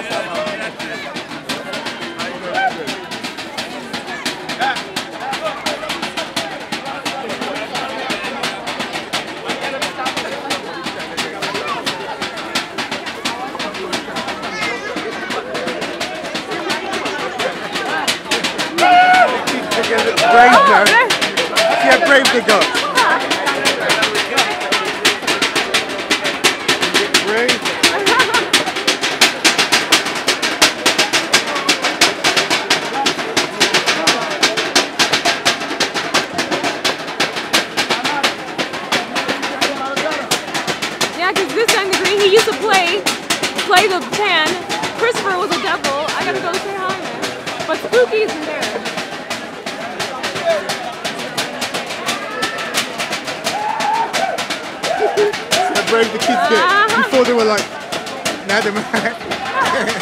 Brave now. See how brave they got. Brave. Yeah, because this time the green, he used to play the pan. Christopher was a devil. I gotta go say hi, man. But Spooky isn't there. How brave the kids get before they were like, now they're mad.